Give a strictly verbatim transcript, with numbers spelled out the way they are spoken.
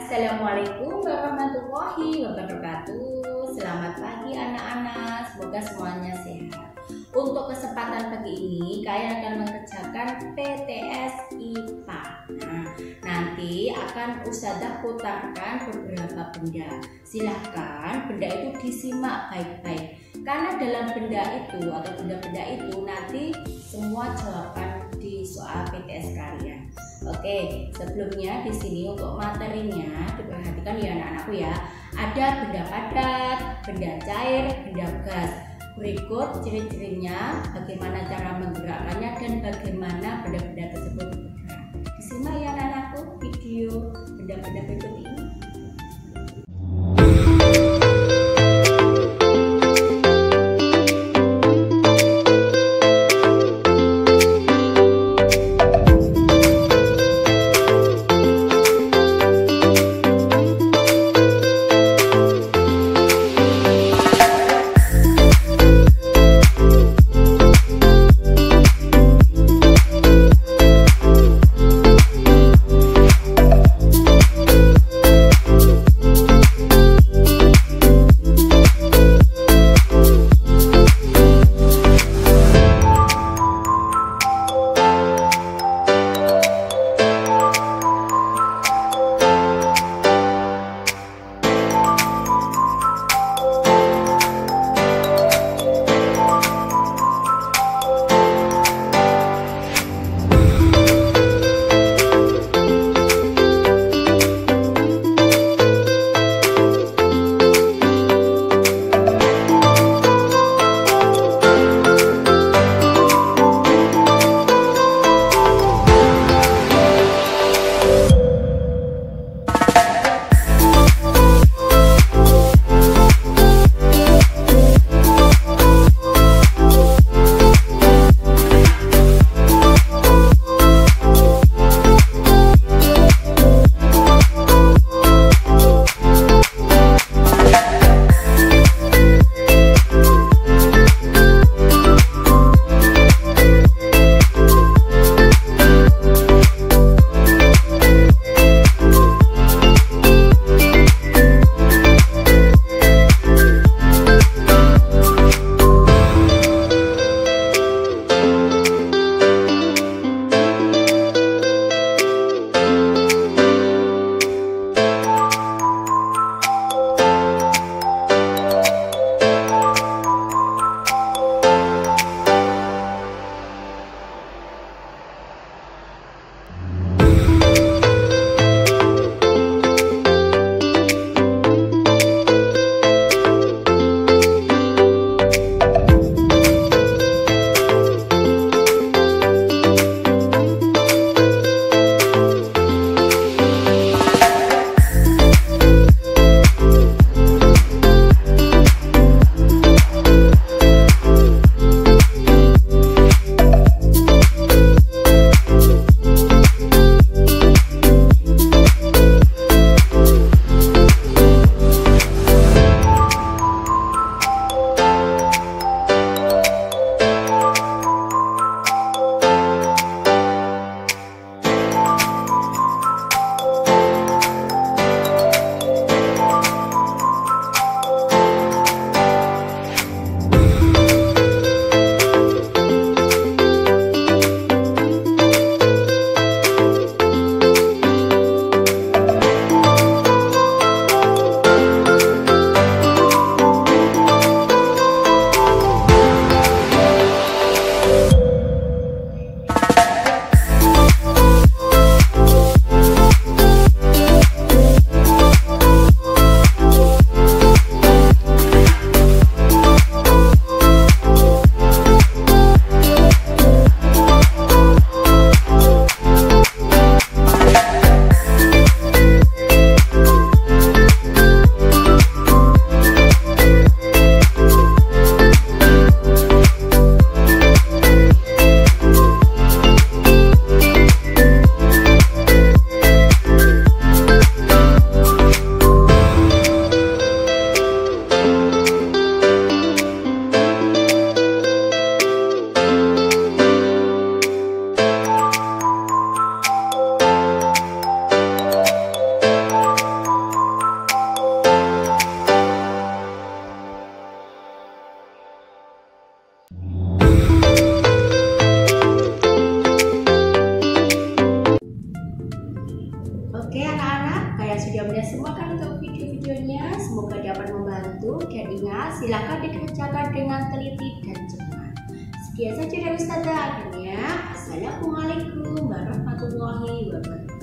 Assalamualaikum warahmatullahi wabarakatuh. Selamat pagi anak-anak, semoga semuanya sehat. Untuk kesempatan pagi ini kalian akan mengerjakan P T S I P A. Nah, nanti akan Ustazah putarkan beberapa benda. Silahkan benda itu disimak baik-baik, karena dalam benda itu atau benda-benda itu nanti semua jawaban di soal P T S kalian. Oke, sebelumnya di sini untuk materinya diperhatikan ya anak-anakku ya. Ada benda padat, benda cair, benda gas. Berikut ciri-cirinya, bagaimana cara menggerakkannya dan bagaimana benda-benda tersebut bergerak. Disimak ya anak-anakku video benda-benda berikut ini. Oke anak-anak, kalian sudah melihat semua kan untuk video-videonya. Semoga dapat membantu, dan ingat silakan dikerjakan dengan teliti dan cepat. Sekian saja dari Ustazah. Akhirnya, Assalamualaikum warahmatullahi wabarakatuh.